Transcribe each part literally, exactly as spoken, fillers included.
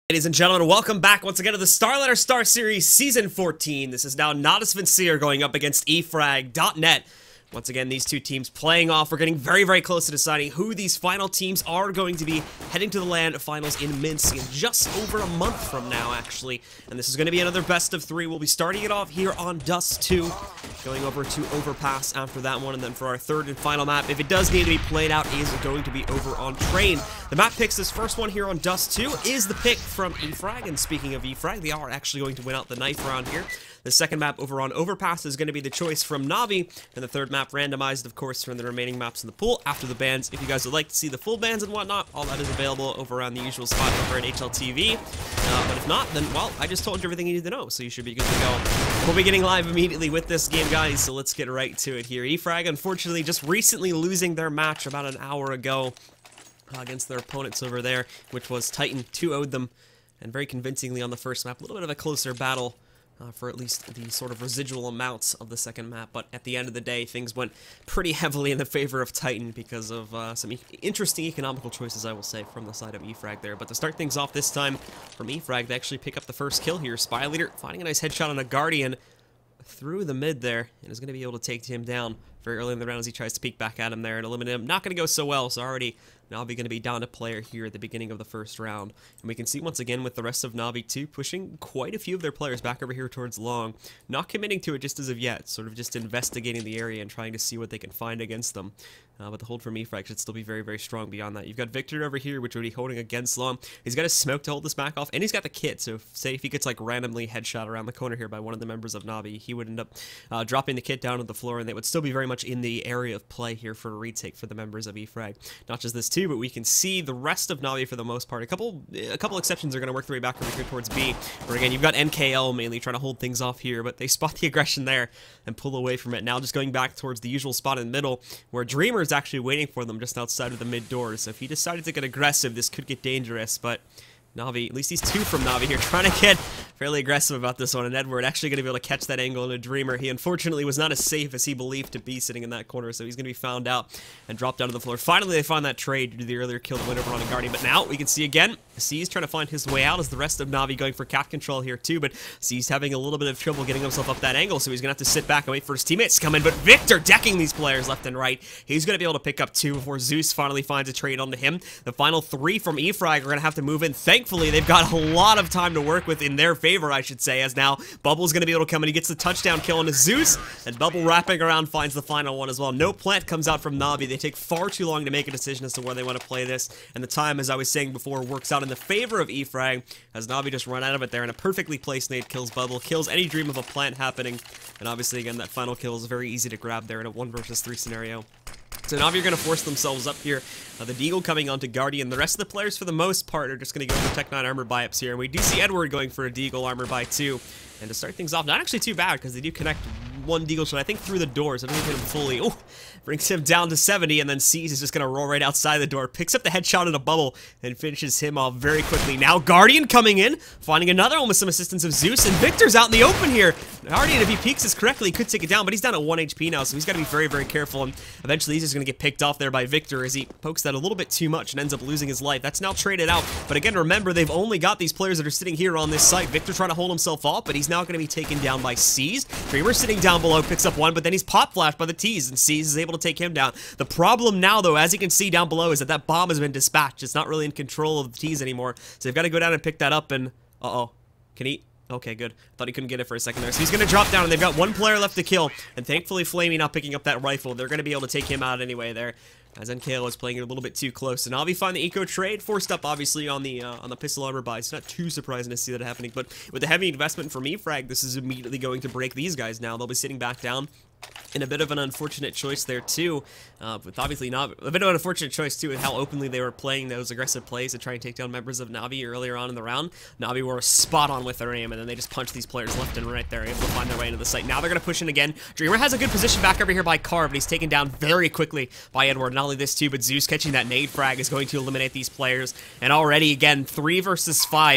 Ladies and gentlemen, welcome back once again to the Starletter Star Series Season fourteen. This is now Nodus Vincere going up against E Frag dot net. Once again, these two teams playing off. We're getting very, very close to deciding who these final teams are going to be heading to the LAN finals in Minsk in just over a month from now, actually. And this is going to be another best of three. We'll be starting it off here on Dust two, going over to Overpass after that one, and then for our third and final map, if it does need to be played out, is going to be over on Train. The map picks this first one here on Dust two is the pick from E Frag, and speaking of E Frag, they are actually going to win out the knife round here. The second map over on Overpass is going to be the choice from Navi, and the third map randomized, of course, from the remaining maps in the pool after the bans. If you guys would like to see the full bans and whatnot, all that is available over on the usual spot over at H L T V. Uh, but if not, then, well, I just told you everything you need to know, so you should be good to go. We'll be getting live immediately with this game, guys, so let's get right to it here. E Frag, unfortunately, just recently losing their match about an hour ago uh, against their opponents over there, which was Titan. two oh'd them, and very convincingly on the first map. A little bit of a closer battle. Uh, for at least the sort of residual amounts of the second map, but at the end of the day, things went pretty heavily in the favor of Titan because of uh, some e interesting economical choices, I will say, from the side of E Frag there. But to start things off this time, from E Frag, they actually pick up the first kill here. Spy Leader finding a nice headshot on a Guardian through the mid there, and is going to be able to take him down very early in the round as he tries to peek back at him there and eliminate him. Not going to go so well, so already Navi going to be down a player here at the beginning of the first round. And we can see once again with the rest of Navi too, pushing quite a few of their players back over here towards long. Not committing to it just as of yet, sort of just investigating the area and trying to see what they can find against them. Uh, but the hold from E Frag should still be very, very strong beyond that. You've got Victor over here, which would be holding against long. He's got a smoke to hold this back off, and he's got the kit, so if, say if he gets like randomly headshot around the corner here by one of the members of Navi, he would end up uh, dropping the kit down to the floor, and they would still be very much in the area of play here for a retake for the members of E Frag. Not just this too, but we can see the rest of Navi for the most part. A couple a couple exceptions are going to work their way back over here towards B, where again, you've got N K L mainly trying to hold things off here, but they spot the aggression there and pull away from it. Now just going back towards the usual spot in the middle, where Dreamer is actually waiting for them just outside of the mid doors. So if he decided to get aggressive, this could get dangerous, but Navi, at least these two from Navi here, trying to get fairly aggressive about this one, and Edward actually going to be able to catch that angle in a Dreamer. He unfortunately was not as safe as he believed to be sitting in that corner, so he's going to be found out and dropped down to the floor. Finally, they find that trade due to the earlier kill that went over on a Guardian, but now we can see again, C's trying to find his way out as the rest of Navi going for cap control here too, but C's having a little bit of trouble getting himself up that angle, so he's going to have to sit back and wait for his teammates to come in, but Victor decking these players left and right. He's going to be able to pick up two before Zeus finally finds a trade onto him. The final three from E Frag are going to have to move in. Thankfully, they've got a lot of time to work with in their favor, I should say, as now Bubble's going to be able to come in. He gets the touchdown kill on a Zeus, and Bubble wrapping around finds the final one as well. No plant comes out from Navi. They take far too long to make a decision as to where they want to play this, and the time, as I was saying before, works out in the favor of E Frag, as Navi just run out of it there, and a perfectly placed nade kills Bubble, kills any dream of a plant happening, and obviously, again, that final kill is very easy to grab there in a one versus three scenario. So Navi are going to force themselves up here. Uh, the Deagle coming onto Guardian. The rest of the players, for the most part, are just going to go for Tech nine armor buy-ups here. And we do see Edward going for a Deagle armor buy too. And to start things off, not actually too bad, because they do connect one Deagle shot, I think, through the doors. I don't hit him fully. Oh, brings him down to seventy, and then C's is just going to roll right outside the door. Picks up the headshot in a Bubble, and finishes him off very quickly. Now Guardian coming in, finding another one with some assistance of Zeus, and Victor's out in the open here. Guardian, if he peeks this correctly, could take it down, but he's down at one H P now, so he's got to be very, very careful, and eventually he's just going to get picked off there by Victor as he pokes that a little bit too much and ends up losing his life. That's now traded out, but again, remember, they've only got these players that are sitting here on this site. Victor trying to hold himself off, but he's now going to be taken down by C's. Dreamer sitting down below, picks up one, but then he's pop flashed by the T's, and C's is able to take him down. The problem now, though, as you can see down below, is that that bomb has been dispatched. It's not really in control of the T's anymore, so they've got to go down and pick that up, and uh-oh. Can he? Okay, good. Thought he couldn't get it for a second there. So he's going to drop down, and they've got one player left to kill, and thankfully Flamey not picking up that rifle. They're going to be able to take him out anyway there, as N K L is playing it a little bit too close. And Navi find the eco trade, forced up obviously on the uh, on the pistol armor buy. It's not too surprising to see that happening, but with the heavy investment from E Frag, this is immediately going to break these guys now. They'll be sitting back down. And a bit of an unfortunate choice there too, uh, with obviously not a bit of an unfortunate choice too with how openly they were playing those aggressive plays to try and take down members of Navi earlier on in the round. Navi were spot on with their aim, and then they just punched these players left and right there, able to find their way into the site. Now they're going to push in again. Dreamer has a good position back over here by Carr, but he's taken down very quickly by Edward. Not only this too, but Zeus catching that nade frag is going to eliminate these players. And already again, three versus five.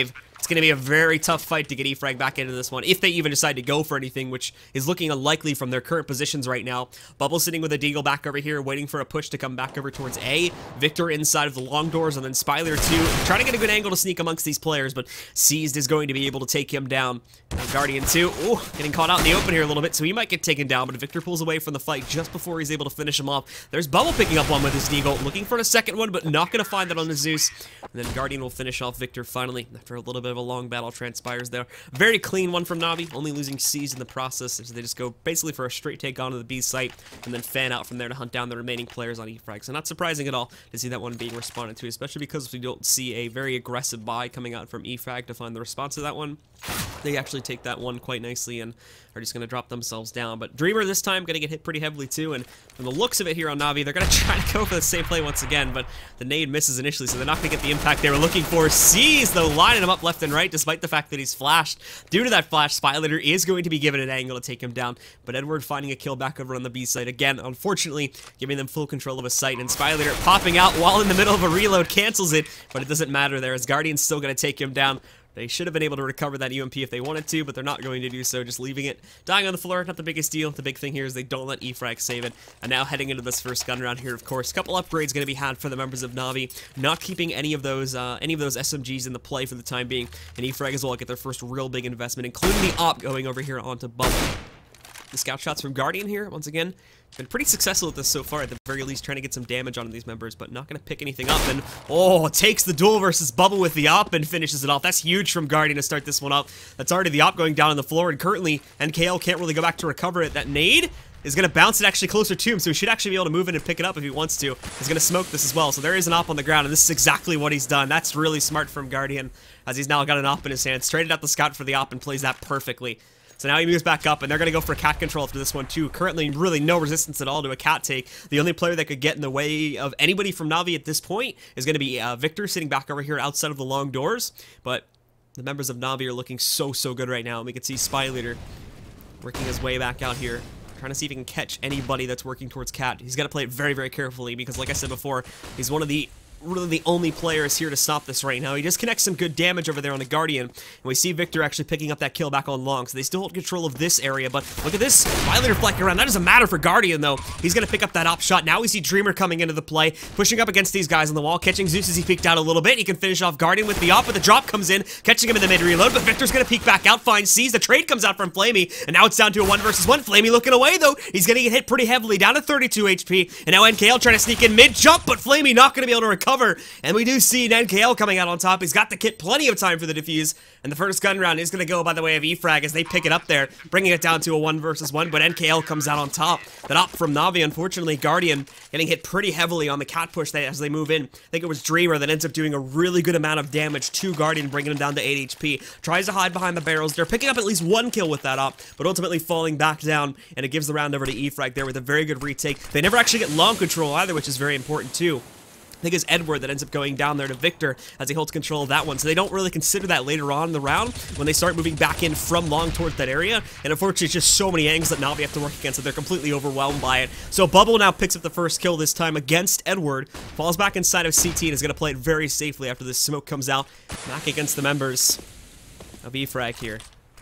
It's going to be a very tough fight to get eFrag back into this one, if they even decide to go for anything, which is looking unlikely from their current positions right now. Bubble sitting with a Deagle back over here, waiting for a push to come back over towards A. Victor inside of the long doors, and then Spyler too, trying to get a good angle to sneak amongst these players, but Seized is going to be able to take him down. And Guardian too, ooh, getting caught out in the open here a little bit, so he might get taken down, but Victor pulls away from the fight just before he's able to finish him off. There's Bubble picking up one with his Deagle, looking for a second one, but not going to find that on the Zeus. And then Guardian will finish off Victor finally, after a little bit of a long battle transpires there. Very clean one from Navi, only losing Seized in the process, so they just go basically for a straight take onto the B site, and then fan out from there to hunt down the remaining players on eFrag. So not surprising at all to see that one being responded to, especially because we don't see a very aggressive buy coming out from eFrag to find the response to that one. They actually take that one quite nicely and are just going to drop themselves down. But Dreamer this time going to get hit pretty heavily too, and from the looks of it here on Navi, they're going to try to go for the same play once again, but the nade misses initially, so they're not going to get the impact they were looking for. Sees, though, lining him up left and right, despite the fact that he's flashed. Due to that flash, Spylater is going to be given an angle to take him down, but Edward finding a kill back over on the B site again, unfortunately, giving them full control of a site, and Spylater popping out while in the middle of a reload cancels it, but it doesn't matter there, as Guardian's still going to take him down. They should have been able to recover that U M P if they wanted to, but they're not going to do so, just leaving it. Dying on the floor, not the biggest deal. The big thing here is they don't let eFrag save it. And now heading into this first gun round here, of course, a couple upgrades going to be had for the members of Navi, not keeping any of those uh, any of those S M Gs in the play for the time being. And eFrag as well get their first real big investment, including the op going over here onto Bubble. The scout shots from Guardian here, once again, been pretty successful at this so far, at the very least trying to get some damage on these members, but not going to pick anything up, and oh, takes the duel versus Bubble with the op and finishes it off. That's huge from Guardian to start this one up. That's already the op going down on the floor, and currently N K L can't really go back to recover it. That nade is going to bounce it actually closer to him, so he should actually be able to move in and pick it up if he wants to. He's going to smoke this as well, so there is an op on the ground, and this is exactly what he's done. That's really smart from Guardian, as he's now got an op in his hand. Traded out the scout for the op and plays that perfectly. So now he moves back up, and they're going to go for cat control after this one, too. Currently, really no resistance at all to a cat take. The only player that could get in the way of anybody from Navi at this point is going to be uh, Victor, sitting back over here outside of the long doors. But the members of Navi are looking so, so good right now. And we can see Spylater working his way back out here, trying to see if he can catch anybody that's working towards cat. He's got to play it very, very carefully because, like I said before, he's one of the really the only player is here to stop this right now. He just connects some good damage over there on the Guardian, and we see Victor actually picking up that kill back on long, so they still hold control of this area, but look at this, Spylater flanking around. That doesn't matter for Guardian, though. He's going to pick up that op shot. Now we see Dreamer coming into the play, pushing up against these guys on the wall, catching Zeus as he peeked out a little bit. He can finish off Guardian with the op, but the drop comes in, catching him in the mid-reload, but Victor's going to peek back out, finds Seized. The trade comes out from Flamey, and now it's down to a one versus one. Flamey looking away, though. He's going to get hit pretty heavily, down to thirty-two H P, and now N K L trying to sneak in mid-jump, but Flamey not going to be able to recover, and we do see N K L coming out on top. He's got the kit, plenty of time for the defuse, and the first gun round is going to go by the way of eFrag as they pick it up there, bringing it down to a one versus one, but N K L comes out on top. That op from Navi, unfortunately, Guardian getting hit pretty heavily on the cat push as they move in. I think it was Dreamer that ends up doing a really good amount of damage to Guardian, bringing him down to eight H P. Tries to hide behind the barrels. They're picking up at least one kill with that op, but ultimately falling back down, and it gives the round over to eFrag there with a very good retake. They never actually get long control either, which is very important too. I think it's Edward that ends up going down there to Victor as he holds control of that one. So they don't really consider that later on in the round when they start moving back in from long towards that area. And unfortunately, it's just so many angles that Navi have to work against that they're completely overwhelmed by it. So Bubble now picks up the first kill this time against Edward. Falls back inside of C T and is going to play it very safely after this smoke comes out. Back against the members of eFrag here.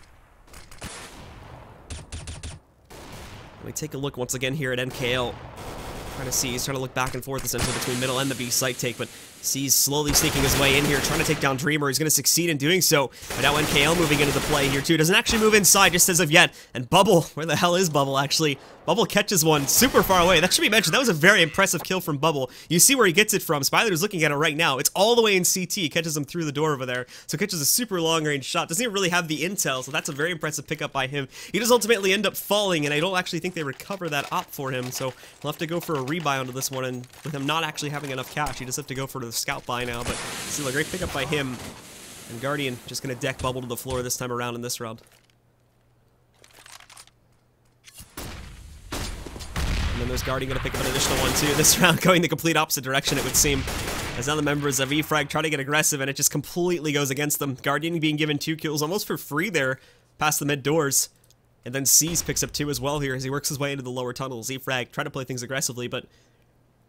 Let me take a look once again here at N K L. Trying to see, he's trying to look back and forth essentially between middle and the B site take, but Sees slowly sneaking his way in here, trying to take down Dreamer. He's going to succeed in doing so. But now N K L moving into the play here too. Doesn't actually move inside just as of yet. And Bubble, where the hell is Bubble actually? Bubble catches one super far away. That should be mentioned. That was a very impressive kill from Bubble. You see where he gets it from. Spylater's looking at it right now. It's all the way in C T. He catches him through the door over there. So catches a super long range shot. Doesn't even really have the intel, so that's a very impressive pickup by him. He does ultimately end up falling, and I don't actually think they recover that op for him. So he'll have to go for a rebuy onto this one, and with him not actually having enough cash, he just have to go for the scout buy now. But still a great pickup by him. And Guardian just going to deck Bubble to the floor this time around in this round. And then there's Guardian going to pick up an additional one too. This round going the complete opposite direction, it would seem. As now the members of eFrag try to get aggressive, and it just completely goes against them. Guardian being given two kills almost for free there past the mid doors. And then Seas picks up two as well here as he works his way into the lower tunnels. eFrag try to play things aggressively, but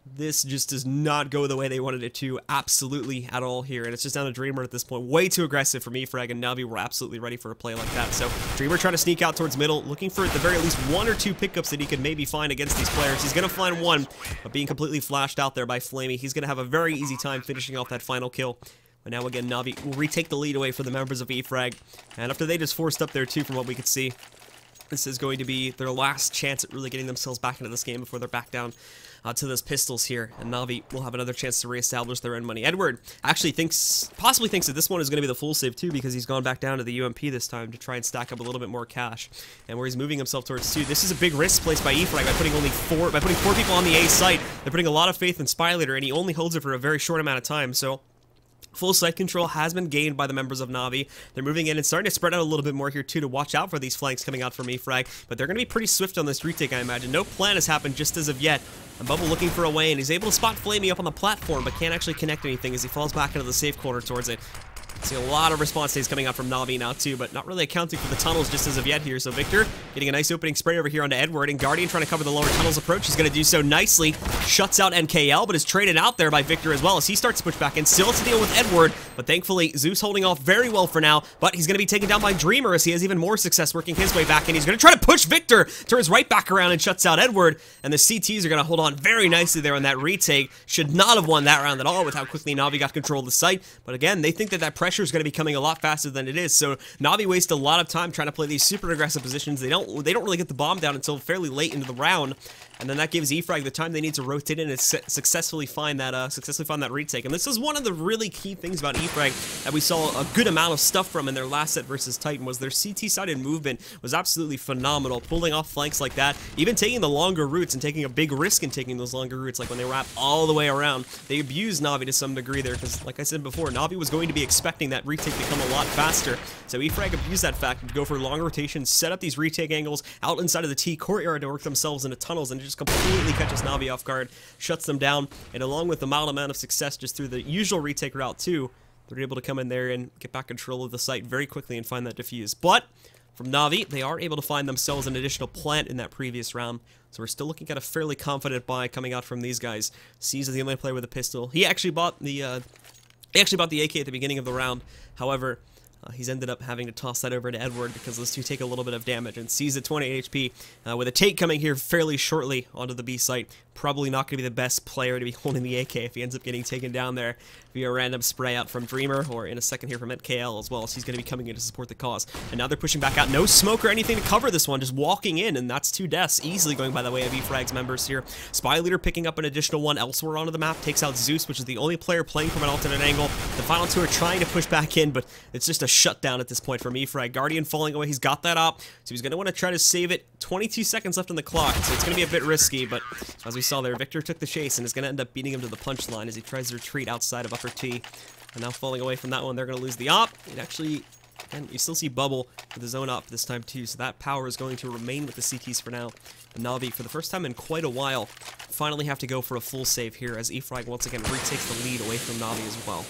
This just does not go the way they wanted it to, absolutely at all here, and it's just down to Dreamer at this point. Way too aggressive for eFrag, and Navi were absolutely ready for a play like that. So Dreamer trying to sneak out towards middle, looking for at the very least one or two pickups that he could maybe find against these players. He's going to find one, but being completely flashed out there by Flamey, he's going to have a very easy time finishing off that final kill. But now again, Navi will retake the lead away for the members of eFrag, and after they just forced up there too, from what we could see, this is going to be their last chance at really getting themselves back into this game before they're back down uh, to those pistols here. And Navi will have another chance to reestablish their own money. Edward actually thinks, possibly thinks that this one is going to be the full save too, because he's gone back down to the U M P this time to try and stack up a little bit more cash. And where he's moving himself towards two, this is a big risk placed by eFrag by putting only four, by putting four people on the A site. They're putting a lot of faith in Spy Leader, and he only holds it for a very short amount of time. So full site control has been gained by the members of Navi. They're moving in and starting to spread out a little bit more here too to watch out for these flanks coming out from eFrag, but they're going to be pretty swift on this retake, I imagine. No plan has happened just as of yet. And Bubble looking for a way, and he's able to spot Flamey up on the platform, but can't actually connect anything as he falls back into the safe corner towards it. See a lot of response stays coming out from Navi now too, but not really accounting for the tunnels just as of yet here. So Victor getting a nice opening spray over here onto Edward, and Guardian trying to cover the lower tunnels approach. He's going to do so nicely. Shuts out N K L, but is traded out there by Victor as well as he starts to push back in. Still has to deal with Edward, but thankfully Zeus holding off very well for now, but he's going to be taken down by Dreamer as he has even more success working his way back in. He's going to try to push Victor, turns right back around and shuts out Edward, and the C Ts are going to hold on very nicely there on that retake. Should not have won that round at all with how quickly Navi got control of the site, but again, they think that that pressure is going to be coming a lot faster than it is, so Navi wastes a lot of time trying to play these super aggressive positions. They don't they don't really get the bomb down until fairly late into the round, and then that gives eFrag the time they need to rotate in and su successfully find that uh, successfully find that retake. And this is one of the really key things about eFrag that we saw a good amount of stuff from in their last set versus Titan, was their C T-sided movement was absolutely phenomenal, pulling off flanks like that, even taking the longer routes and taking a big risk in taking those longer routes, like when they wrap all the way around. They abused Navi to some degree there, because like I said before, Navi was going to be expecting that retake to come a lot faster, so eFrag abused that fact to go for long rotations, set up these retake angles out inside of the T courtyard to work themselves into tunnels, and it just completely catches Navi off guard, shuts them down, and along with the mild amount of success just through the usual retake route too, they're able to come in there and get back control of the site very quickly and find that defuse. But from Navi, they are able to find themselves an additional plant in that previous round, so we're still looking at a fairly confident buy coming out from these guys. C's is the only player with a pistol. He actually bought the uh, he actually bought the A K at the beginning of the round. However, Uh, he's ended up having to toss that over to Edward because those two take a little bit of damage, and sees at twenty H P uh, with a take coming here fairly shortly onto the B site. Probably not going to be the best player to be holding the A K if he ends up getting taken down there via a random spray out from Dreamer, or in a second here from N K L as well, so he's going to be coming in to support the cause. And now they're pushing back out. No smoke or anything to cover this one, just walking in, and that's two deaths easily going by the way of eFrag's members here. Spy Leader picking up an additional one elsewhere onto the map, takes out Zeus, which is the only player playing from an alternate angle. The final two are trying to push back in, but it's just a shutdown at this point from eFrag. Guardian falling away, he's got that up, so he's going to want to try to save it. twenty-two seconds left on the clock, so it's going to be a bit risky, but as we saw there, Victor took the chase and is going to end up beating him to the punchline as he tries to retreat outside of upper T. And now falling away from that one, they're going to lose the op. It actually, and you still see Bubble with his own op this time too, so that power is going to remain with the C Ts for now. And Navi, for the first time in quite a while, finally have to go for a full save here as eFrag once again retakes the lead away from Navi as well.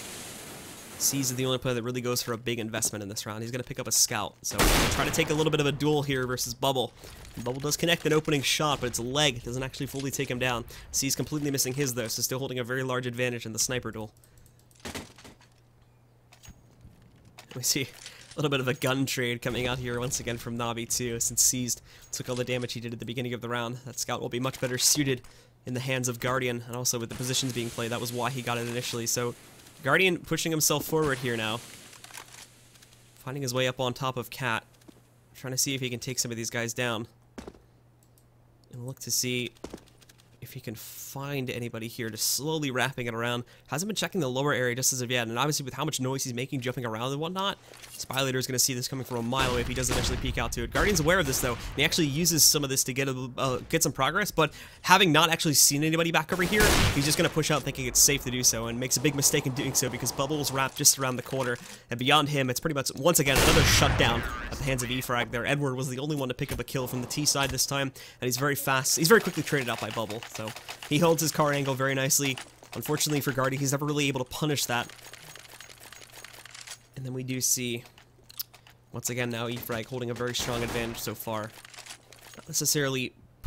C's is the only player that really goes for a big investment in this round. He's going to pick up a scout, so we're going to try to take a little bit of a duel here versus Bubble. And Bubble does connect an opening shot, but its leg doesn't actually fully take him down. C's completely missing his though, so still holding a very large advantage in the sniper duel. We see a little bit of a gun trade coming out here once again from Navi too, since C's took all the damage he did at the beginning of the round. That scout will be much better suited in the hands of Guardian, and also with the positions being played, that was why he got it initially. So Guardian pushing himself forward here now, finding his way up on top of Cat, trying to see if he can take some of these guys down, and look to see if he can find anybody here, just slowly wrapping it around. Hasn't been checking the lower area just as of yet, and obviously with how much noise he's making jumping around and whatnot, Spy Leader is going to see this coming from a mile away if he does eventually peek out to it. Guardian's aware of this though, and he actually uses some of this to get a, uh, get some progress, but having not actually seen anybody back over here, he's just going to push out thinking it's safe to do so, and makes a big mistake in doing so because Bubble's wrapped just around the corner, and beyond him, it's pretty much, once again, another shutdown at the hands of eFrag there. Edward was the only one to pick up a kill from the T side this time, and he's very fast. He's very quickly traded out by Bubble, so he holds his car angle very nicely. Unfortunately for Guardian, he's never really able to punish that. And then we do see, once again now, eFrag holding a very strong advantage so far. Not necessarily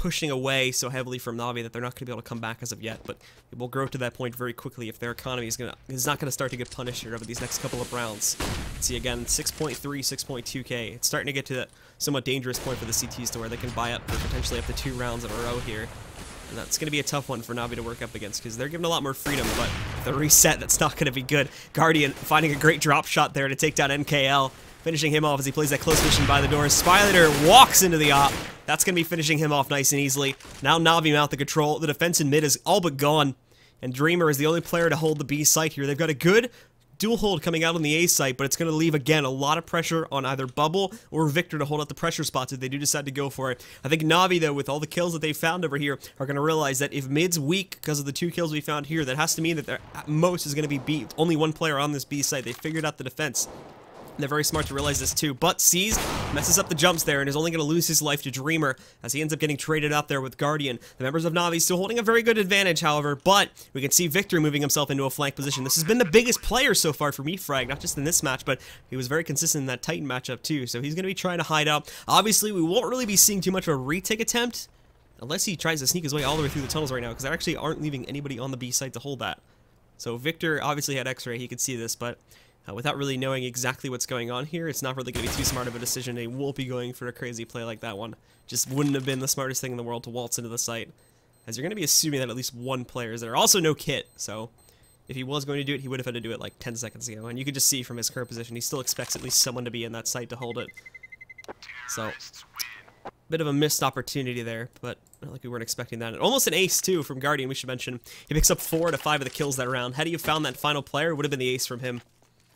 pushing away so heavily from Na'Vi that they're not going to be able to come back as of yet, but it will grow to that point very quickly if their economy is, gonna, is not going to start to get punished here over these next couple of rounds. Let's see again, six point three, six point two K. It's starting to get to that somewhat dangerous point for the C Ts to where they can buy up for potentially up to two rounds in a row here. And that's going to be a tough one for Na'Vi to work up against because they're given a lot more freedom, but the reset, that's not going to be good. Guardian finding a great drop shot there to take down N K L, finishing him off as he plays that close mission by the door. Spylater walks into the op. That's going to be finishing him off nice and easily. Now Na'Vi mount the control. The defense in mid is all but gone, and Dreamer is the only player to hold the B site here. They've got a good dual hold coming out on the A site, but it's going to leave, again, a lot of pressure on either Bubble or Victor to hold out the pressure spots if they do decide to go for it. I think Na'Vi, though, with all the kills that they found over here, are going to realize that if mid's weak because of the two kills we found here, that has to mean that there at most is going to be B, only one player on this B site. They figured out the defense. They're very smart to realize this too, but Seized messes up the jumps there and is only going to lose his life to Dreamer as he ends up getting traded out there with Guardian. The members of Na'Vi still holding a very good advantage, however, but we can see Victor moving himself into a flank position. This has been the biggest player so far for eFrag, not just in this match, but he was very consistent in that Titan matchup too, so he's going to be trying to hide out. Obviously, we won't really be seeing too much of a retake attempt, unless he tries to sneak his way all the way through the tunnels right now, because they actually aren't leaving anybody on the B site to hold that. So Victor obviously had X-ray, he could see this, but Uh, without really knowing exactly what's going on here, it's not really going to be too smart of a decision. They won't be going for a crazy play like that one. Just wouldn't have been the smartest thing in the world to waltz into the site, as you're going to be assuming that at least one player is there. Also, no kit, so if he was going to do it, he would have had to do it like ten seconds ago. And you could just see from his current position, he still expects at least someone to be in that site to hold it. So, bit of a missed opportunity there, but not like we weren't expecting that. And almost an ace, too, from Guardian, we should mention. He picks up four to five of the kills that round. Had he found that final player, it would have been the ace from him.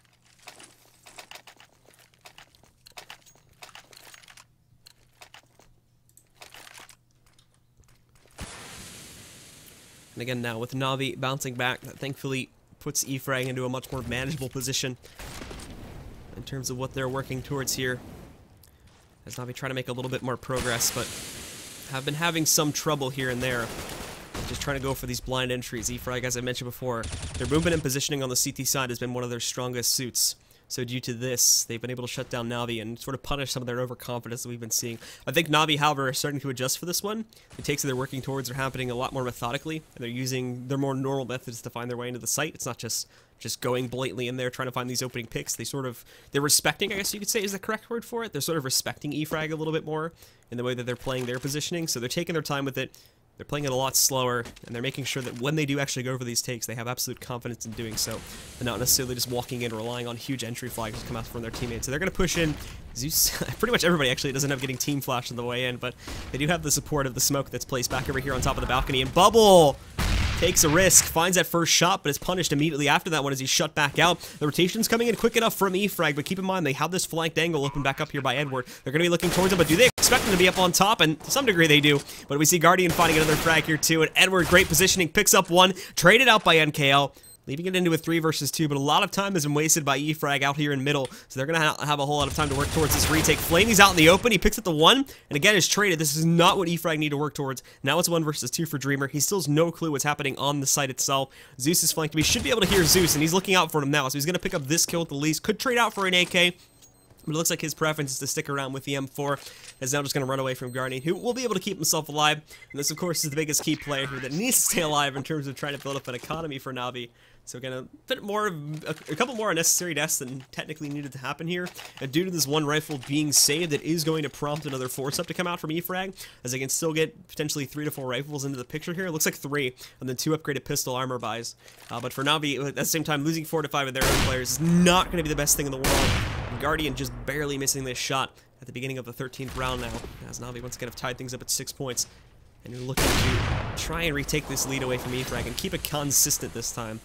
And again now, with Na'Vi bouncing back, that thankfully puts eFrag into a much more manageable position in terms of what they're working towards here. As Na'Vi try to make a little bit more progress, but have been having some trouble here and there. Just trying to go for these blind entries. eFrag, as I mentioned before, their movement and positioning on the C T side has been one of their strongest suits. So due to this, they've been able to shut down Na'Vi and sort of punish some of their overconfidence that we've been seeing. I think Na'Vi, however, are starting to adjust for this one. The takes that they're working towards are happening a lot more methodically, and they're using their more normal methods to find their way into the site. It's not just just going blatantly in there trying to find these opening picks. They sort of, they're respecting, I guess you could say is the correct word for it. They're sort of respecting eFrag a little bit more in the way that they're playing their positioning. So they're taking their time with it. They're playing it a lot slower, and they're making sure that when they do actually go for these takes, they have absolute confidence in doing so, and not necessarily just walking in, relying on huge entry flags to come out from their teammates. So they're going to push in. Zeus, pretty much everybody actually doesn't have getting team flash on the way in, but they do have the support of the smoke that's placed back over here on top of the balcony. And Bubble takes a risk, finds that first shot, but is punished immediately after that one as he's shut back out. The rotation's coming in quick enough from eFrag, but keep in mind they have this flanked angle open back up here by Edward. They're going to be looking towards him, but do they expect him to be up on top? And to some degree they do. But we see Guardian finding another frag here too, and Edward, great positioning, picks up one, traded out by N K L. Leaving it into a three versus two, but a lot of time has been wasted by eFrag out here in middle, so they're going to ha have a whole lot of time to work towards this retake. Flamey's out in the open, he picks up the one, and again is traded. This is not what eFrag need to work towards. Now it's one versus two for Dreamer. He still has no clue what's happening on the site itself. Zeus is flanked, but he should be able to hear Zeus, and he's looking out for him now, so he's going to pick up this kill with the least. Could trade out for an A K, but it looks like his preference is to stick around with the M four. Is now just going to run away from Guardian, who will be able to keep himself alive. And this, of course, is the biggest key player here that needs to stay alive in terms of trying to build up an economy for Na'Vi. So again, a bit more, a, a couple more unnecessary deaths than technically needed to happen here. And due to this one rifle being saved, it is going to prompt another force up to come out from eFrag, as they can still get potentially three to four rifles into the picture here. It looks like three, and then two upgraded pistol armor buys. Uh, but for Na'Vi, at the same time, losing four to five of their own players is not going to be the best thing in the world. And Guardian just barely missing this shot at the beginning of the thirteenth round now, as Na'Vi once again have tied things up at six points. And you're looking to try and retake this lead away from eFrag and keep it consistent this time.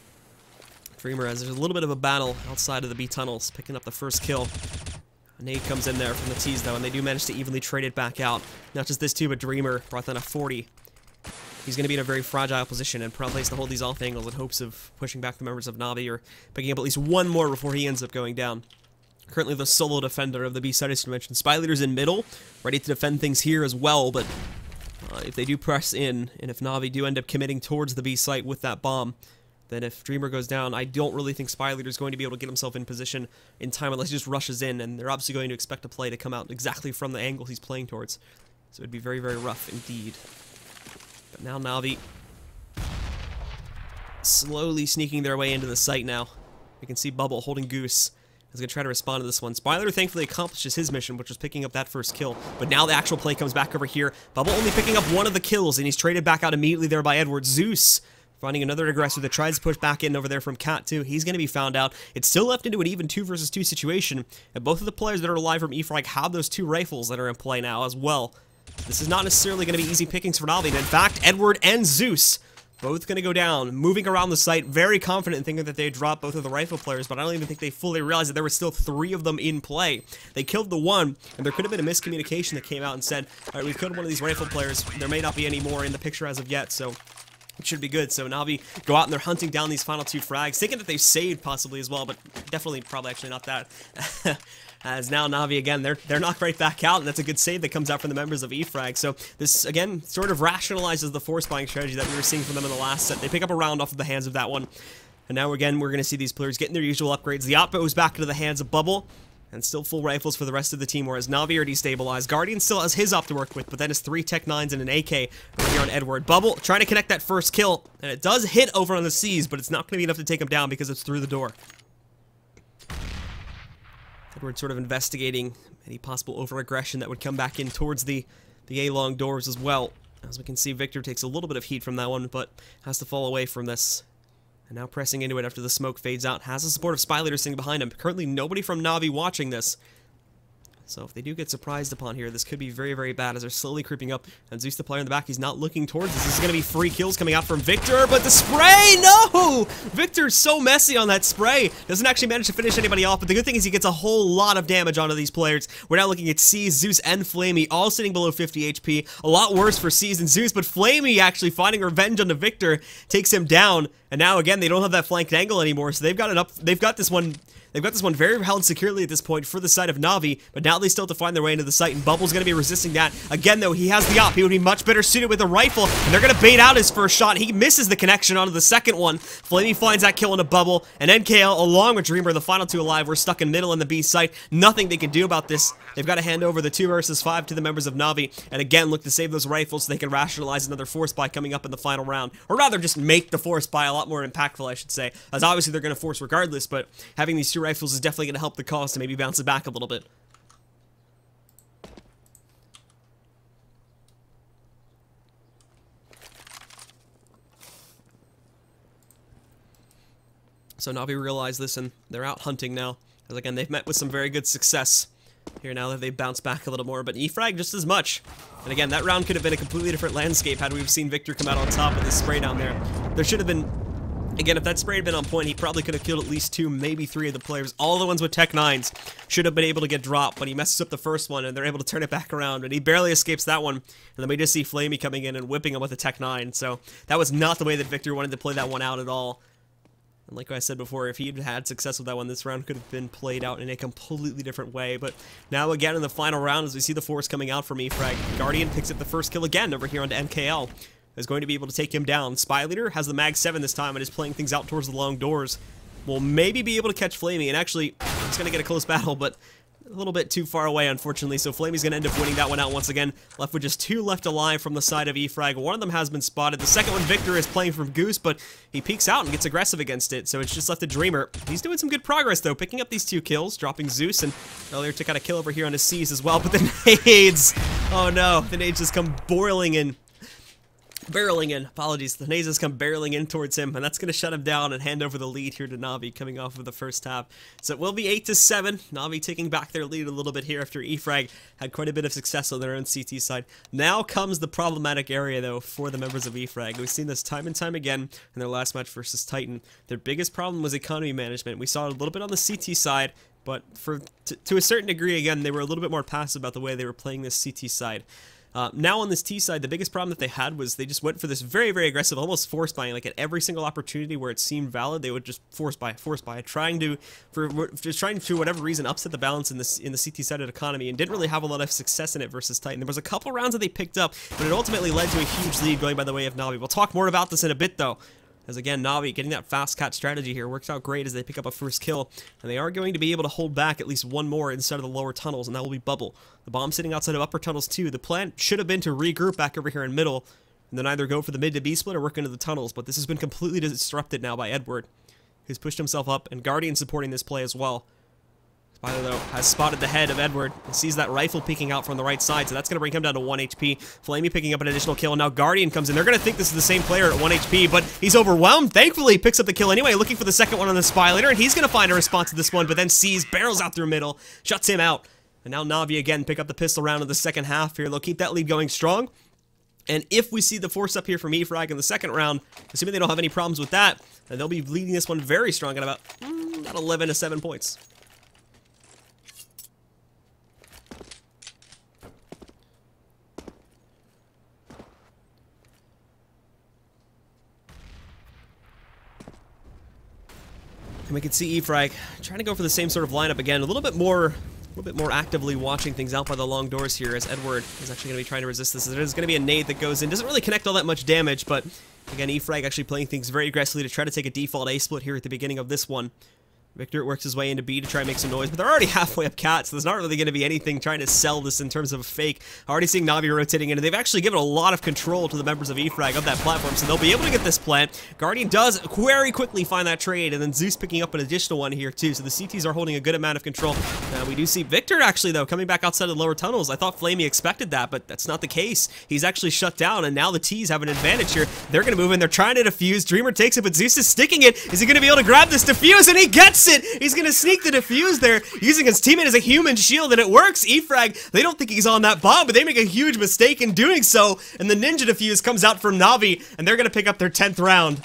Dreamer, as there's a little bit of a battle outside of the B tunnels, picking up the first kill. A nade comes in there from the T's though, and they do manage to evenly trade it back out. Not just this too, but Dreamer brought down a forty. He's going to be in a very fragile position and probably has to hold these off angles in hopes of pushing back the members of Na'Vi or picking up at least one more before he ends up going down. Currently the solo defender of the B side, as you mentioned. Spyleader's in middle, ready to defend things here as well, but uh, if they do press in, and if Na'Vi do end up committing towards the B site with that bomb, then if Dreamer goes down, I don't really think Spyleader is going to be able to get himself in position in time unless he just rushes in, and they're obviously going to expect a play to come out exactly from the angle he's playing towards. So it'd be very, very rough indeed. But now Na'Vi slowly sneaking their way into the site now. We can see Bubble holding Goose. He's going to try to respond to this one. Spyler thankfully accomplishes his mission, which was picking up that first kill. But now the actual play comes back over here. Bubble only picking up one of the kills, and he's traded back out immediately there by Edward. Zeus finding another aggressor that tries to push back in over there from Cat too. He's going to be found out. It's still left into an even two versus two situation, and both of the players that are alive from eFrag have those two rifles that are in play now as well. This is not necessarily going to be easy pickings for Na'Vi. In fact, Edward and Zeus both going to go down, moving around the site, very confident in thinking that they dropped both of the rifle players, but I don't even think they fully realized that there were still three of them in play. They killed the one, and there could have been a miscommunication that came out and said, all right, we've killed one of these rifle players. There may not be any more in the picture as of yet, so it should be good. So Na'Vi go out and they're hunting down these final two frags, thinking that they've saved possibly as well, but definitely probably actually not that. As now Na'Vi again, they're they're knocked right back out, and that's a good save that comes out from the members of eFrag. So this again sort of rationalizes the force buying strategy that we were seeing from them in the last set. They pick up a round off of the hands of that one, and now again we're going to see these players getting their usual upgrades. The Op goes back into the hands of Bubble, and still full rifles for the rest of the team, whereas Na'Vi are destabilized. Guardian still has his Op to work with, but then his three Tech nines and an A K over here on Edward. Bubble trying to connect that first kill, and it does hit over on the C's, but it's not going to be enough to take him down because it's through the door. Edward sort of investigating any possible over-aggression that would come back in towards the, the A-long doors as well. As we can see, Victor takes a little bit of heat from that one, but has to fall away from this. And now pressing into it after the smoke fades out. Has the support of Spy Leader sitting behind him. Currently nobody from Na'Vi watching this. So if they do get surprised upon here, this could be very, very bad as they're slowly creeping up. And Zeus, the player in the back, he's not looking towards this. This is going to be free kills coming out from Victor, but the spray, no! Victor's so messy on that spray. Doesn't actually manage to finish anybody off, but the good thing is he gets a whole lot of damage onto these players. We're now looking at C's, Zeus, and Flamey, all sitting below fifty H P. A lot worse for C's and Zeus, but Flamey actually finding revenge on the Victor takes him down. And now again, they don't have that flanked angle anymore, so they've got it up. They've got this one. They've got this one very held securely at this point for the side of Na'Vi, but now they still have to find their way into the site, and Bubble's going to be resisting that. Again, though, he has the Op. He would be much better suited with a rifle, and they're going to bait out his first shot. He misses the connection onto the second one. Flamey finds that kill into Bubble, and N K L, along with Dreamer, the final two alive, we're stuck in middle in the B site. Nothing they can do about this. They've got to hand over the two versus five to the members of Na'Vi, and again, look to save those rifles so they can rationalize another force buy coming up in the final round. Or rather, just make the force buy a lot more impactful, I should say, as obviously they're going to force regardless, but having these two rifles is definitely going to help the cause to maybe bounce it back a little bit. So Na'Vi realize this, and they're out hunting now. As again, they've met with some very good success here now that they've bounced back a little more, but eFrag just as much. And again, that round could have been a completely different landscape had we seen Victor come out on top with his spray down there. There should have been... Again, if that spray had been on point, he probably could have killed at least two, maybe three of the players. All the ones with Tech nines should have been able to get dropped, but he messes up the first one, and they're able to turn it back around, and he barely escapes that one. And then we just see Flamey coming in and whipping him with a Tech nine, so that was not the way that Victor wanted to play that one out at all. And like I said before, if he'd had success with that one, this round could have been played out in a completely different way. But now again in the final round, as we see the force coming out from eFrag, Guardian picks up the first kill again over here onto N K L. Is going to be able to take him down. Spy Leader has the mag seven this time and is playing things out towards the long doors. Will maybe be able to catch Flamey, and actually, it's going to get a close battle, but a little bit too far away, unfortunately, so Flamey's going to end up winning that one out once again. Left with just two left alive from the side of eFrag. One of them has been spotted. The second one, Victor, is playing from Goose, but he peeks out and gets aggressive against it, so it's just left to Dreamer. He's doing some good progress, though, picking up these two kills, dropping Zeus, and earlier took out a kill over here on his C's as well, but the nades, oh no, the nades just come boiling in. Barreling in, apologies, the nades just come barreling in towards him, and that's going to shut him down and hand over the lead here to Na'Vi coming off of the first half. So it will be eight to seven, Na'Vi taking back their lead a little bit here after eFrag had quite a bit of success on their own C T side. Now comes the problematic area, though, for the members of eFrag. We've seen this time and time again in their last match versus Titan. Their biggest problem was economy management. We saw it a little bit on the C T side, but for to, to a certain degree, again, they were a little bit more passive about the way they were playing this C T side. Uh, now on this T side, the biggest problem that they had was they just went for this very, very aggressive, almost force buying. Like at every single opportunity where it seemed valid, they would just force buy, force buy, trying to, for just trying to, for whatever reason, upset the balance in this in the C T sided economy, and didn't really have a lot of success in it versus Titan. There was a couple rounds that they picked up, but it ultimately led to a huge lead going by the way of Na'Vi. We'll talk more about this in a bit, though. As again, Na'Vi getting that fast cat strategy here works out great as they pick up a first kill. And they are going to be able to hold back at least one more inside of the lower tunnels, and that will be Bubble. The bomb sitting outside of upper tunnels too. The plan should have been to regroup back over here in middle, and then either go for the mid to B split or work into the tunnels, but this has been completely disrupted now by Edward, who's pushed himself up, and Guardian supporting this play as well. Spyler, though, has spotted the head of Edward and sees that rifle peeking out from the right side, so that's going to bring him down to one H P. Flamey picking up an additional kill, and now Guardian comes in. They're going to think this is the same player at one H P, but he's overwhelmed. Thankfully, he picks up the kill anyway, looking for the second one on the Spy later, and he's going to find a response to this one, but then sees, barrels out through middle, shuts him out. And now Na'Vi again pick up the pistol round in the second half here. They'll keep that lead going strong. And if we see the force up here from eFrag in the second round, assuming they don't have any problems with that, then they'll be leading this one very strong at about, mm, about eleven to seven points. And we can see eFrag trying to go for the same sort of lineup again, a little bit more, a little bit more actively watching things out by the long doors here, as Edward is actually going to be trying to resist this. There's going to be a nade that goes in, doesn't really connect all that much damage, but again, eFrag actually playing things very aggressively to try to take a default A split here at the beginning of this one. Victor works his way into B to try and make some noise, but they're already halfway up cat, so there's not really going to be anything trying to sell this in terms of a fake. Already seeing Na'Vi rotating in, and they've actually given a lot of control to the members of eFrag of that platform, so they'll be able to get this plant. Guardian does very quickly find that trade, and then Zeus picking up an additional one here too, so the C Ts are holding a good amount of control. Now we do see Victor actually, though, coming back outside of the lower tunnels. I thought Flamey expected that, but that's not the case. He's actually shut down, and now the T's have an advantage here. They're going to move in, they're trying to defuse. Dreamer takes it, but Zeus is sticking it. Is he going to be able to grab this defuse? And he gets it! He's going to sneak the defuse there, using his teammate as a human shield, and it works. eFrag, they don't think he's on that bomb, but they make a huge mistake in doing so, and the ninja defuse comes out from Na'Vi, and they're going to pick up their tenth round.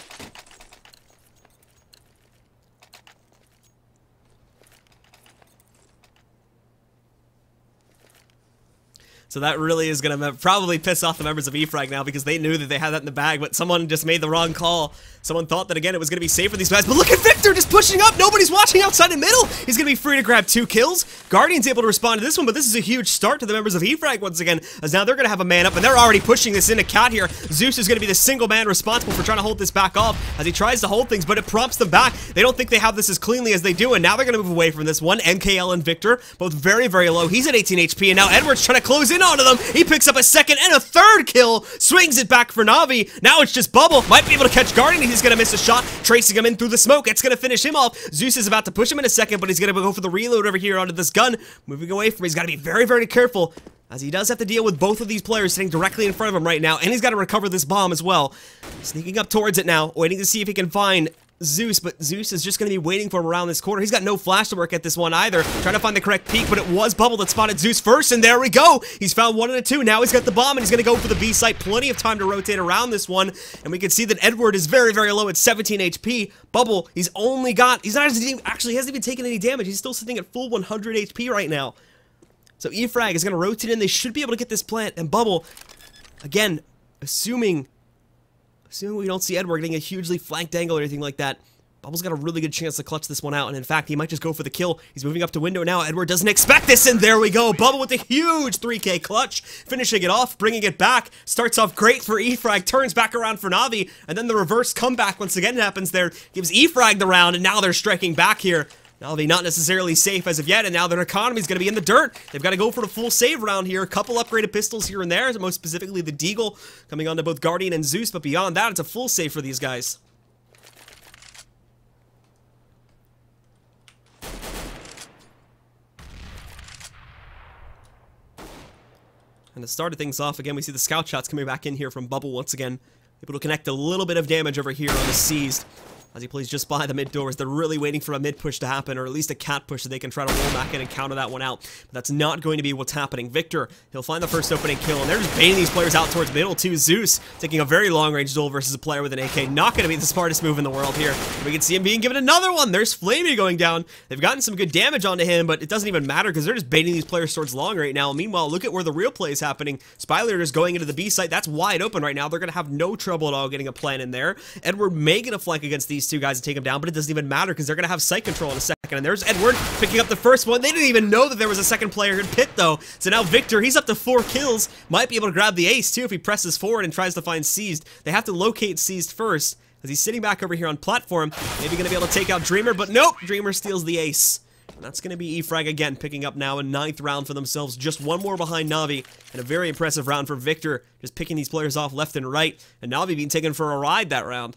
So that really is going to probably piss off the members of eFrag now, because they knew that they had that in the bag, but someone just made the wrong call. Someone thought that, again, it was going to be safe for these guys, but look at Victor just pushing up. Nobody's watching outside the middle. He's going to be free to grab two kills. Guardian's able to respond to this one, but this is a huge start to the members of eFrag once again, as now they're going to have a man up, and they're already pushing this into cat here. Zeus is going to be the single man responsible for trying to hold this back off as he tries to hold things, but it prompts them back. They don't think they have this as cleanly as they do, and now they're going to move away from this one. M K L and Victor, both very, very low. He's at eighteen H P, and now Edward's trying to close in onto them. He picks up a second and a third kill, swings it back for Na'Vi. Now it's just Bubble, might be able to catch Guardian. He's going to miss a shot, tracing him in through the smoke. It's going to finish him off. Zeus is about to push him in a second, but he's going to go for the reload over here onto this gun. Moving away from him, he's got to be very, very careful, as he does have to deal with both of these players sitting directly in front of him right now, and he's got to recover this bomb as well. Sneaking up towards it now, waiting to see if he can find Zeus, but Zeus is just going to be waiting for him around this corner. He's got no flash to work at this one either. Trying to find the correct peek, but it was Bubble that spotted Zeus first, and there we go. He's found one and a two. Now he's got the bomb, and he's going to go for the B site. Plenty of time to rotate around this one, and we can see that Edward is very, very low at seventeen H P. Bubble, he's only got, he's not actually, he hasn't even taken any damage. He's still sitting at full one hundred H P right now. So eFrag is going to rotate in. They should be able to get this plant, and Bubble, again, assuming, assuming we don't see Edward getting a hugely flanked angle or anything like that, Bubble's got a really good chance to clutch this one out, and in fact, he might just go for the kill. He's moving up to window now. Edward doesn't expect this, and there we go. Bubble with a huge three K clutch, finishing it off, bringing it back. Starts off great for eFrag, turns back around for Na'Vi, and then the reverse comeback once again happens there. Gives eFrag the round, and now they're striking back here. Na'Vi not necessarily safe as of yet, and now their economy's going to be in the dirt. They've got to go for the full save round here. A couple upgraded pistols here and there, most specifically the Deagle, coming onto both Guardian and Zeus, but beyond that, it's a full save for these guys. And to start things off, again, we see the scout shots coming back in here from Bubble once again. Able to connect a little bit of damage over here on the Seized. As he plays just by the mid doors, they're really waiting for a mid push to happen, or at least a cat push so they can try to roll back in and counter that one out. But that's not going to be what's happening. Victor, he'll find the first opening kill, and they're just baiting these players out towards middle too. Zeus taking a very long-range duel versus a player with an A K. Not going to be the smartest move in the world here. We can see him being given another one. There's Flamey going down. They've gotten some good damage onto him, but it doesn't even matter because they're just baiting these players towards long right now. Meanwhile, look at where the real play is happening. Spyler is going into the B site. That's wide open right now. They're going to have no trouble at all getting a plan in there. Edward may get a flank against these two guys and take them down, but it doesn't even matter because they're going to have site control in a second. And there's Edward picking up the first one. They didn't even know that there was a second player in pit, though. So now Victor, he's up to four kills. Might be able to grab the ace, too, if he presses forward and tries to find Seized. They have to locate Seized first, as he's sitting back over here on platform. Maybe going to be able to take out Dreamer, but nope, Dreamer steals the ace. And that's going to be eFrag again, picking up now a ninth round for themselves. Just one more behind Na'Vi, and a very impressive round for Victor, just picking these players off left and right, and Na'Vi being taken for a ride that round.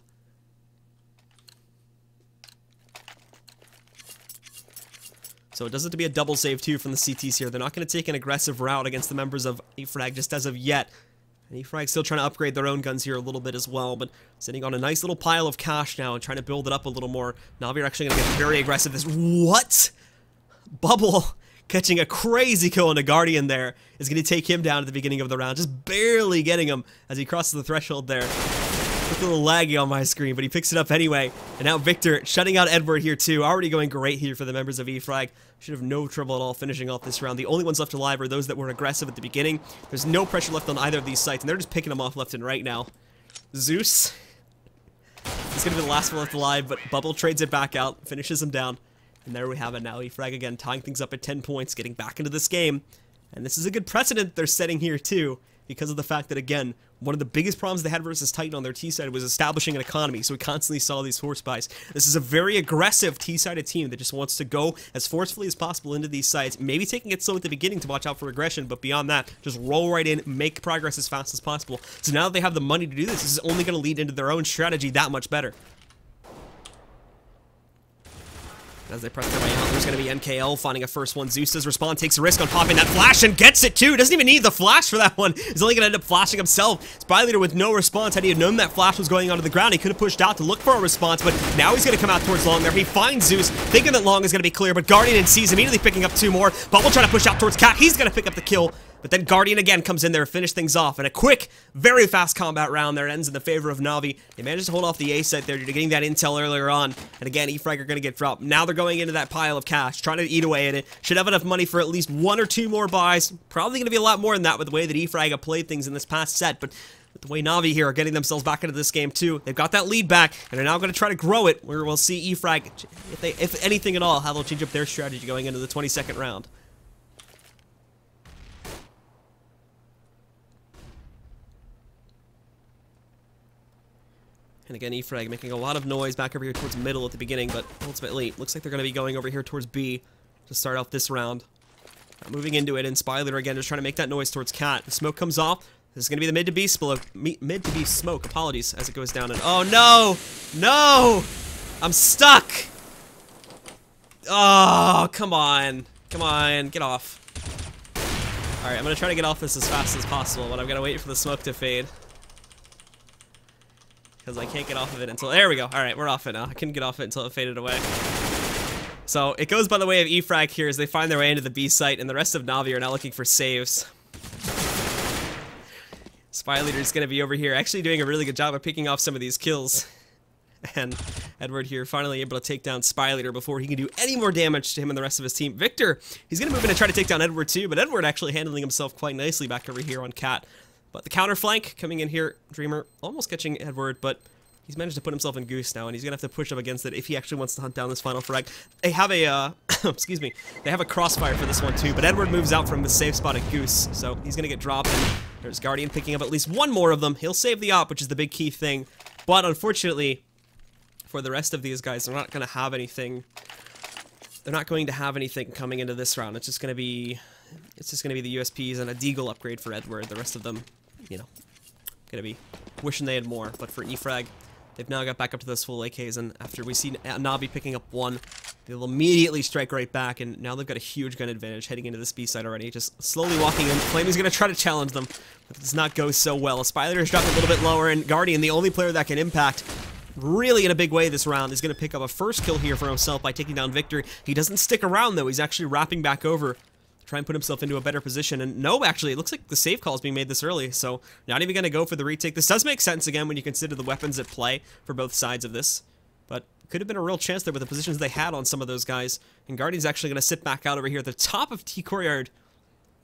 So it does have to be a double save, too, from the C Ts here. They're not going to take an aggressive route against the members of eFrag just as of yet. And eFrag still trying to upgrade their own guns here a little bit as well, but sitting on a nice little pile of cash now and trying to build it up a little more. Na'Vi are actually going to get very aggressive. This What? Bubble catching a crazy kill on a Guardian there is going to take him down at the beginning of the round, just barely getting him as he crosses the threshold there. Look a little laggy on my screen, but he picks it up anyway. And now Victor shutting out Edward here too. Already going great here for the members of eFrag. Should have no trouble at all finishing off this round. The only ones left alive are those that were aggressive at the beginning. There's no pressure left on either of these sites, and they're just picking them off left and right now. Zeus is going to be the last one left alive, but Bubble trades it back out, finishes him down. And there we have it now. eFrag again tying things up at ten points, getting back into this game. And this is a good precedent they're setting here too, because of the fact that, again, one of the biggest problems they had versus Titan on their T-side was establishing an economy, so we constantly saw these force buys. This is a very aggressive T-sided team that just wants to go as forcefully as possible into these sites, maybe taking it slow at the beginning to watch out for aggression, but beyond that, just roll right in, make progress as fast as possible. So now that they have the money to do this, this is only going to lead into their own strategy that much better. As they press their way out, there's going to be N K L finding a first one. Zeus does respond, takes a risk on popping that flash and gets it too. Doesn't even need the flash for that one. He's only going to end up flashing himself. Spy Leader with no response. Had he had known that flash was going onto the ground, he could have pushed out to look for a response, but now he's going to come out towards Long there. He finds Zeus, thinking that Long is going to be clear, but Guardian and sees immediately picking up two more. Bubble trying to push out towards Cat. He's going to pick up the kill. But then Guardian again comes in there to finish things off. And a quick, very fast combat round there ends in the favor of Na'Vi. They managed to hold off the A site there due to getting that intel earlier on. And again, eFrag are going to get dropped. Now they're going into that pile of cash, trying to eat away at it. Should have enough money for at least one or two more buys. Probably going to be a lot more than that with the way that eFrag have played things in this past set. But with the way Na'Vi here are getting themselves back into this game too, they've got that lead back, and they're now going to try to grow it, where we'll see eFrag, if, they, if anything at all, how they'll change up their strategy going into the twenty-second round. And again, eFrag making a lot of noise back over here towards middle at the beginning, but ultimately, looks like they're going to be going over here towards B to start off this round. Uh, moving into it, and Spy Leader again just trying to make that noise towards Cat. The smoke comes off. This is going to be the mid to B split, mid to B smoke, apologies, as it goes down. And oh no! No! I'm stuck! Oh, come on. Come on, get off. Alright, I'm going to try to get off this as fast as possible, but I'm going to wait for the smoke to fade. Because I can't get off of it until... There we go. Alright, we're off it now. I couldn't get off it until it faded away. So, it goes by the way of eFrag here as they find their way into the B site, and the rest of Na'Vi are now looking for saves. Spy Leader is going to be over here actually doing a really good job of picking off some of these kills. And Edward here finally able to take down Spy Leader before he can do any more damage to him and the rest of his team. Victor, he's going to move in and try to take down Edward too, but Edward actually handling himself quite nicely back over here on Cat. But the counter flank coming in here, Dreamer almost catching Edward, but he's managed to put himself in Goose now, and he's going to have to push up against it if he actually wants to hunt down this final frag. They have a, uh, excuse me, they have a crossfire for this one too, but Edward moves out from the safe spot at Goose, so he's going to get dropped, and there's Guardian picking up at least one more of them. He'll save the op, which is the big key thing, but unfortunately, for the rest of these guys, they're not going to have anything, they're not going to have anything coming into this round. It's just going to be, it's just going to be the U S Ps and a Deagle upgrade for Edward. The rest of them, you know, going to be wishing they had more, but for eFrag, they've now got back up to those full A Ks, and after we see Na'Vi picking up one, they'll immediately strike right back, and now they've got a huge gun advantage heading into this B side already, just slowly walking in. Flamey's going to try to challenge them, but it does not go so well. Spy Leader is dropped a little bit lower, and Guardian, the only player that can impact really in a big way this round, is going to pick up a first kill here for himself by taking down Victor. He doesn't stick around, though. He's actually wrapping back over, try and put himself into a better position. And no, actually, it looks like the save call is being made this early, so not even going to go for the retake. This does make sense, again, when you consider the weapons at play for both sides of this, but could have been a real chance there with the positions they had on some of those guys. And Guardian's actually going to sit back out over here at the top of T Courtyard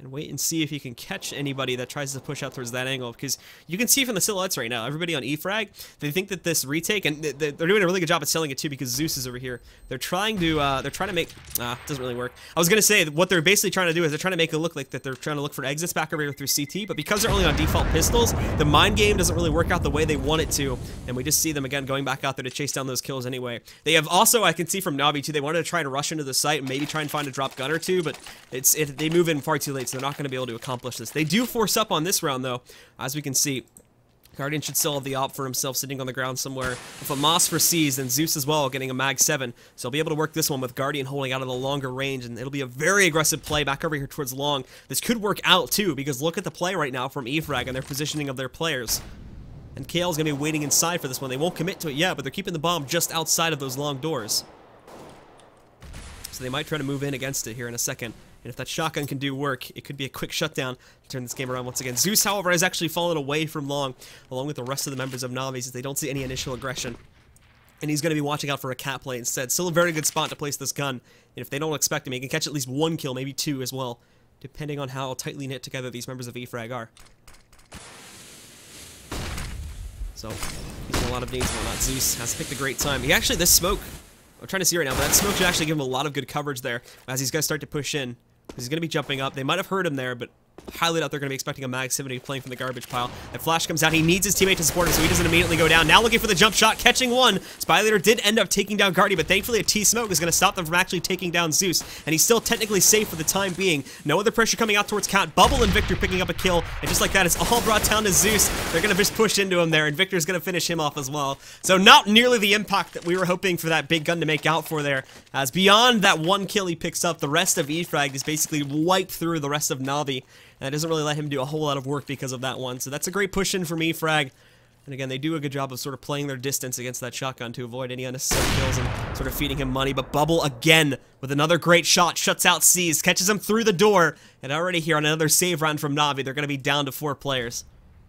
and wait and see if he can catch anybody that tries to push out towards that angle, because you can see from the silhouettes right now, everybody on E-Frag, they think that this retake, and they're doing a really good job at selling it too, because Zeus is over here. They're trying to, uh, they're trying to make, ah, uh, doesn't really work. I was gonna say, what they're basically trying to do is they're trying to make it look like that they're trying to look for exits back over here through C T, but because they're only on default pistols, the mind game doesn't really work out the way they want it to, and we just see them again going back out there to chase down those kills anyway. They have also, I can see from Navi too, they wanted to try to rush into the site and maybe try and find a drop gun or two, but it's it, they move in far too late, so they're not going to be able to accomplish this. They do force up on this round, though, as we can see. Guardian should still have the op for himself sitting on the ground somewhere. With a Moss for C's and Zeus as well getting a mag seven. So he'll be able to work this one with Guardian holding out of the longer range, and it'll be a very aggressive play back over here towards long. This could work out too, because look at the play right now from E-Frag and their positioning of their players. And K L's going to be waiting inside for this one. They won't commit to it yet, but they're keeping the bomb just outside of those long doors. So they might try to move in against it here in a second. And if that shotgun can do work, it could be a quick shutdown to turn this game around once again. Zeus, however, has actually fallen away from long, along with the rest of the members of Navi, as they don't see any initial aggression. And he's going to be watching out for a cat play instead. Still a very good spot to place this gun. And if they don't expect him, he can catch at least one kill, maybe two as well, depending on how tightly knit together these members of E-Frag are. So, he's in a lot of danger. Not Zeus has picked a great time. He actually, this smoke, I'm trying to see right now, but that smoke should actually give him a lot of good coverage there as these guys start to push in. He's going to be jumping up. They might have heard him there, but highly doubt they're going to be expecting a mag seventy playing from the garbage pile. That flash comes out. He needs his teammate to support him, so he doesn't immediately go down. Now looking for the jump shot, catching one. Spy Leader did end up taking down Guardy, but thankfully a T-Smoke is going to stop them from actually taking down Zeus, and he's still technically safe for the time being. No other pressure coming out towards Cat. Bubble and Victor picking up a kill, and just like that, it's all brought down to Zeus. They're going to just push into him there, and Victor's going to finish him off as well. So not nearly the impact that we were hoping for that big gun to make out for there, as beyond that one kill he picks up, the rest of E-Frag is basically wiped through the rest of Navi. And it doesn't really let him do a whole lot of work because of that one. So that's a great push in from E-Frag. And again, they do a good job of sort of playing their distance against that shotgun to avoid any unnecessary kills and sort of feeding him money. But Bubble again with another great shot, shuts out C's, catches him through the door. And already here on another save round from Navi, they're going to be down to four players.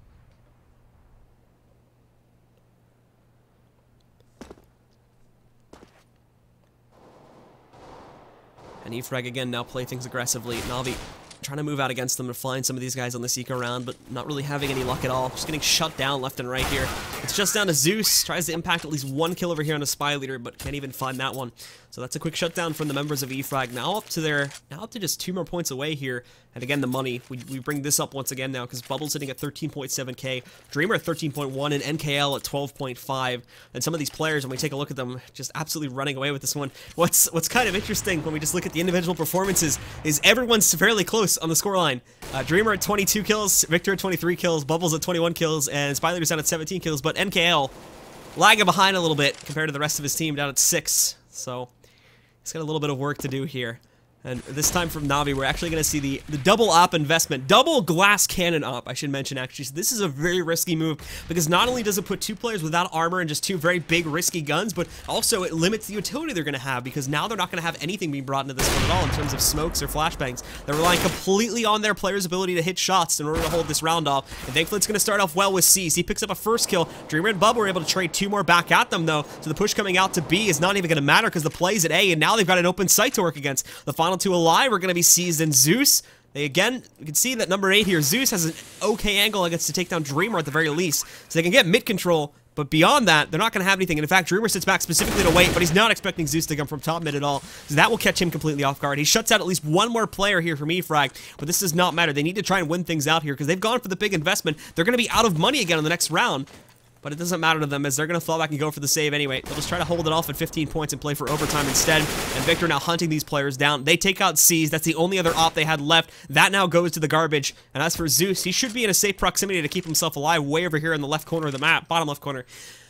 And E-Frag again now play things aggressively. Navi trying to move out against them and find some of these guys on this eco round, but not really having any luck at all. Just getting shut down left and right here. It's just down to Zeus. Tries to impact at least one kill over here on a Spy Leader, but can't even find that one. So that's a quick shutdown from the members of E-Frag. Now up to their, now up to just two more points away here. And again, the money. We, we bring this up once again now, because Bubble's sitting at thirteen point seven K, Dreamer at thirteen point one, and N K L at twelve point five. And some of these players, when we take a look at them, just absolutely running away with this one. What's what's kind of interesting when we just look at the individual performances is everyone's fairly close on the scoreline. Uh, Dreamer at twenty-two kills, Victor at twenty-three kills, Bubbles at twenty-one kills, and Spy Leader's down at seventeen kills, but N K L lagging behind a little bit compared to the rest of his team down at six. So he's got a little bit of work to do here. And this time from Navi, we're actually going to see the, the double op investment. Double glass cannon op, I should mention, actually. So this is a very risky move, because not only does it put two players without armor and just two very big, risky guns, but also it limits the utility they're going to have, because now they're not going to have anything being brought into this one at all in terms of smokes or flashbangs. They're relying completely on their players' ability to hit shots in order to hold this round off. And thankfully, it's going to start off well with C's. He picks up a first kill. Dreamer and Bubble were able to trade two more back at them, though. So the push coming out to B is not even going to matter, because the play's at A, and now they've got an open site to work against. The final two alive are going to be C's and Zeus. They again, you can see that number eight here, Zeus has an okay angle against to take down Dreamer at the very least. So they can get mid control, but beyond that, they're not going to have anything. And in fact, Dreamer sits back specifically to wait, but he's not expecting Zeus to come from top mid at all. So that will catch him completely off guard. He shuts out at least one more player here from E-Frag, but this does not matter. They need to try and win things out here, because they've gone for the big investment. They're going to be out of money again in the next round. But it doesn't matter to them, as they're going to fall back and go for the save anyway. They'll just try to hold it off at fifteen points and play for overtime instead. And Victor now hunting these players down. They take out C's. That's the only other op they had left. That now goes to the garbage. And as for Zeus, he should be in a safe proximity to keep himself alive way over here in the left corner of the map. Bottom left corner.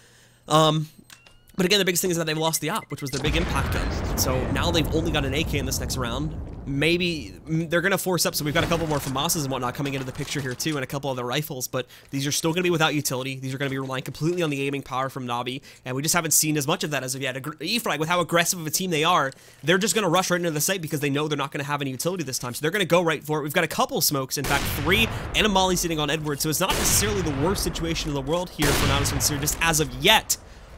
Um... But again, the biggest thing is that they've lost the op, which was their big impact gun. So now they've only got an A K in this next round. Maybe they're going to force up, so we've got a couple more FAMASas and whatnot coming into the picture here too, and a couple other rifles, but these are still going to be without utility. These are going to be relying completely on the aiming power from Navi, and we just haven't seen as much of that as of yet. E-Frag, with how aggressive of a team they are, they're just going to rush right into the site because they know they're not going to have any utility this time, so they're going to go right for it. We've got a couple smokes, in fact three, and a molly sitting on Edward, so it's not necessarily the worst situation in the world here for Nautilus Sincere just as of yet.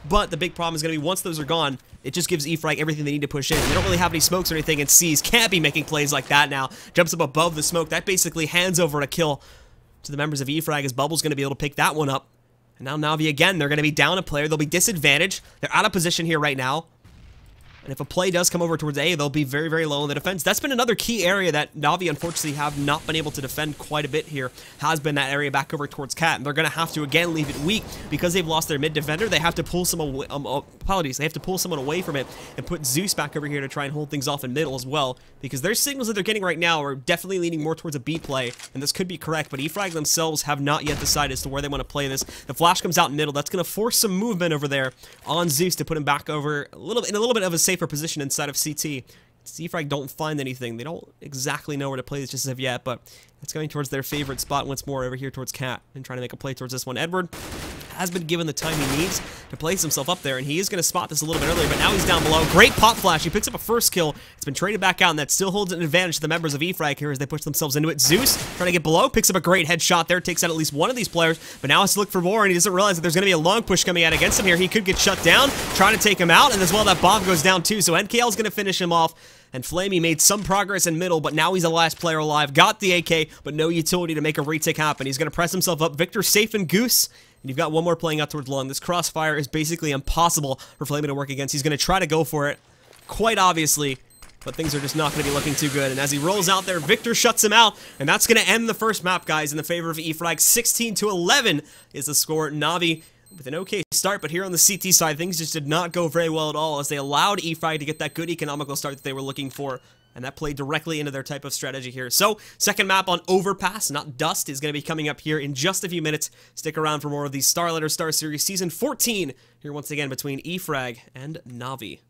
but the big problem is going to be once those are gone, it just gives eFrag everything they need to push in. They don't really have any smokes or anything, and C's can't be making plays like that now. Jumps up above the smoke. That basically hands over a kill to the members of eFrag, as Bubble's going to be able to pick that one up. And now Na'Vi again, they're going to be down a player. They'll be disadvantaged. They're out of position here right now. And if a play does come over towards A, they'll be very, very low in the defense. That's been another key area that Na'Vi, unfortunately, have not been able to defend quite a bit here. Has been that area back over towards Cat. And they're going to have to, again, leave it weak. Because they've lost their mid defender, they have to pull some away, um, apologies, they have to pull someone away from it and put Zeus back over here to try and hold things off in middle as well. Because their signals that they're getting right now are definitely leaning more towards a B play. And this could be correct, but eFrag themselves have not yet decided as to where they want to play this. The flash comes out in middle. That's going to force some movement over there on Zeus to put him back over a little in a little bit of a safer position inside of C T. eFrag don't find anything. They don't exactly know where to play this just as of yet, but it's going towards their favorite spot once more over here towards Cat and trying to make a play towards this one. Edward has been given the time he needs to place himself up there, and he is going to spot this a little bit earlier, but now he's down below. Great pop flash. He picks up a first kill. It's been traded back out, and that still holds an advantage to the members of eFrag here as they push themselves into it. Zeus trying to get below, picks up a great headshot there, takes out at least one of these players, but now has to look for more, and he doesn't realize that there's going to be a long push coming out against him here. He could get shut down, trying to take him out, and as well that bomb goes down too, so N K L is going to finish him off. And Flamey made some progress in middle, but now he's the last player alive. Got the A K, but no utility to make a retake happen. He's going to press himself up. Victor safe and Goose. And you've got one more playing out towards long. This crossfire is basically impossible for Flamey to work against. He's going to try to go for it, quite obviously, but things are just not going to be looking too good. And as he rolls out there, Victor shuts him out, and that's going to end the first map, guys, in the favor of eFrag. sixteen to eleven is the score. Na'Vi with an okay start, but here on the C T side, things just did not go very well at all as they allowed eFrag to get that good economical start that they were looking for, and that played directly into their type of strategy here. So, second map on Overpass, not Dust, is going to be coming up here in just a few minutes. Stick around for more of the Starletter Star Series Season fourteen, here once again between eFrag and Na'Vi.